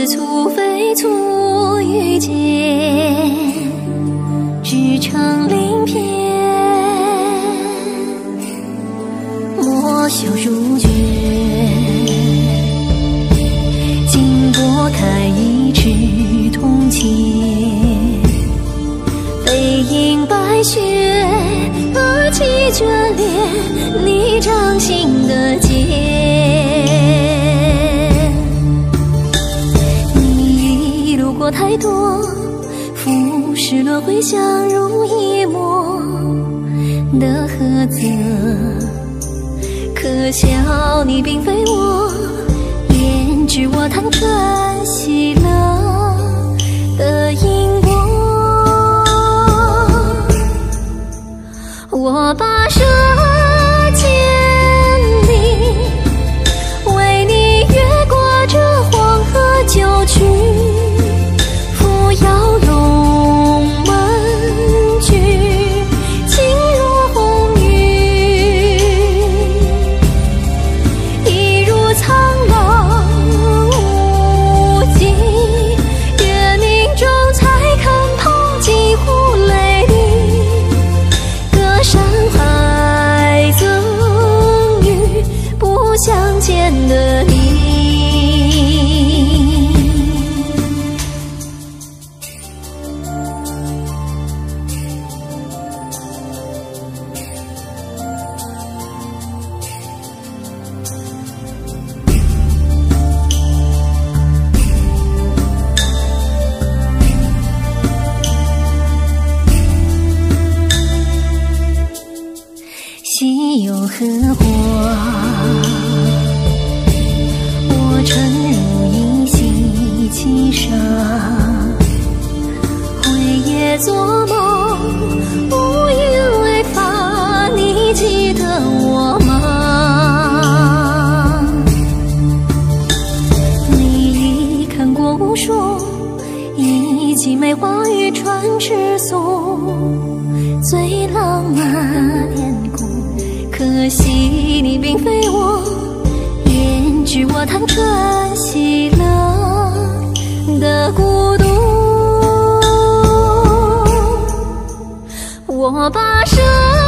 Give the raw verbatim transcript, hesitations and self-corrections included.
似蹙非蹙遇见，织成鳞片，墨修如卷，金拨开一池铜钱，飞鹰白雪，额起眷恋你掌心的剑。你一路过太多，浮世轮回相濡以沫的河泽，可笑你并非我，胭脂我弹穿喜乐的因果。我跋涉千里，为你越过这黄河九曲，扶摇龙门曲，轻若红雨，一如苍狼无际，月明中才肯抛几壶泪滴，隔山海赠予不相见的你。西有荷花，我沉入一袭轻纱，回夜做梦，乌云为发，你记得我吗？你看过无数一季梅花与传世俗，最浪漫典故，可惜你并非我，胭脂我弹穿喜乐的孤独。我跋涉